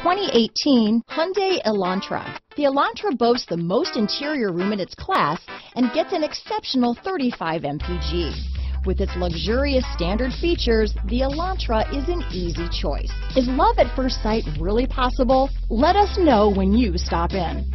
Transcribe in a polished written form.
2018 Hyundai Elantra. The Elantra boasts the most interior room in its class and gets an exceptional 35 mpg. With its luxurious standard features, the Elantra is an easy choice. Is love at first sight really possible? Let us know when you stop in.